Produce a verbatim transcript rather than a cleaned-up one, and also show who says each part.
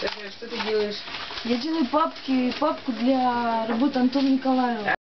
Speaker 1: Что ты делаешь?
Speaker 2: Я делаю папки, папку для работы Антона Николаева.